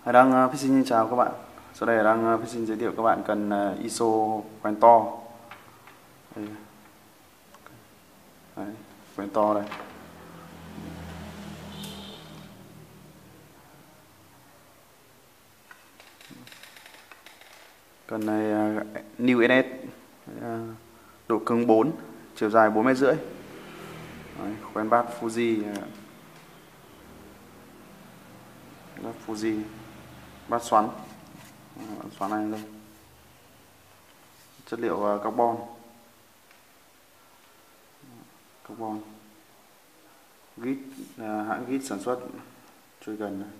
Hải Đăng Fishing xin chào các bạn. Sau đây Hải Đăng Fishing giới thiệu các bạn cần ISO khoen to. Đây. Đấy, khoen to đây. Cần này New NS, độ cứng 4, chiều dài 4,5 m. Khoen bát Fuji, bát xoắn, xoắn này đây, chất liệu carbon, git, hãng git sản xuất trôi gần này.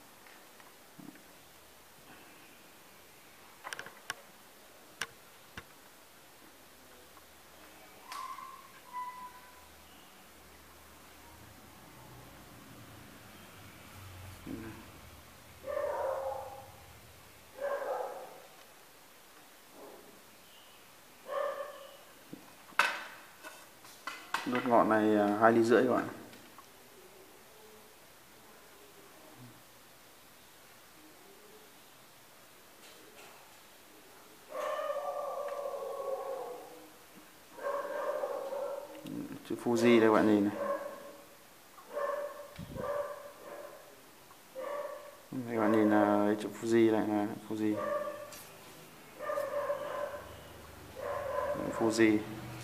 Đốt ngọn này 2,5 ly các bạn. Chữ Fuji đây các bạn nhìn này. Các bạn nhìn là chữ Fuji này là Fuji.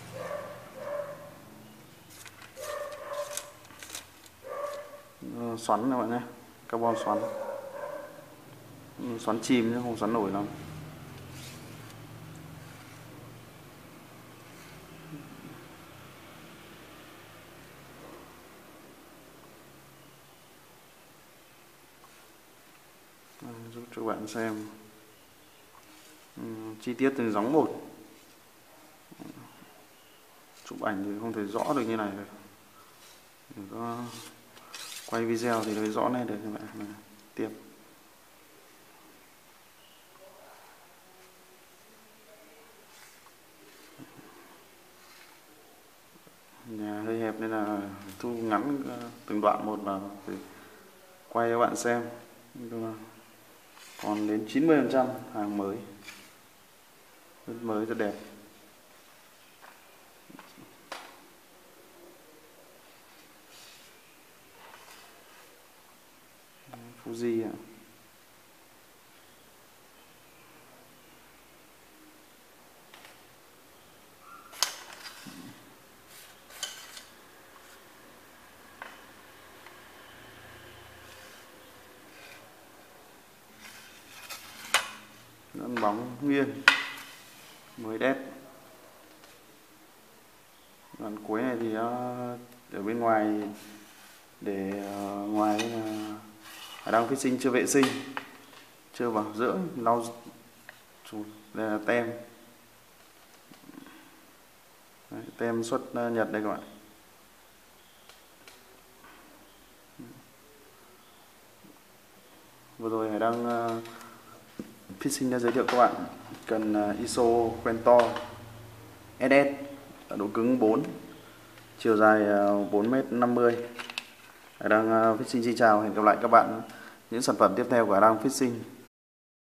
Xoắn các bạn nhé, carbon xoắn chìm chứ không xoắn nổi lắm. Giúp cho bạn xem chi tiết từng gióng một. Chụp ảnh thì không thể rõ được như này được. Để có quay video thì thấy rõ này được các bạn. Tiếp. Nhà hơi hẹp nên là thu ngắn từng đoạn một vào để quay cho bạn xem. Còn đến 90% hàng mới, rất mới, rất đẹp. Fuji ạ. Dẫn bóng nghiêng, mới đét. Đoạn cuối này thì ở bên ngoài, để ngoài là Hải Đăng Fishing chưa vệ sinh, chưa bảo dưỡng, lau. Đây là tem. Đấy, tem xuất Nhật đây các bạn. Vừa rồi Hải Đăng Fishing đã giới thiệu các bạn cần ISO khoen to SS, độ cứng 4, chiều dài 4,50 m. Hải Đăng Fishing xin chào, hẹn gặp lại các bạn những sản phẩm tiếp theo của Hải Đăng Fishing.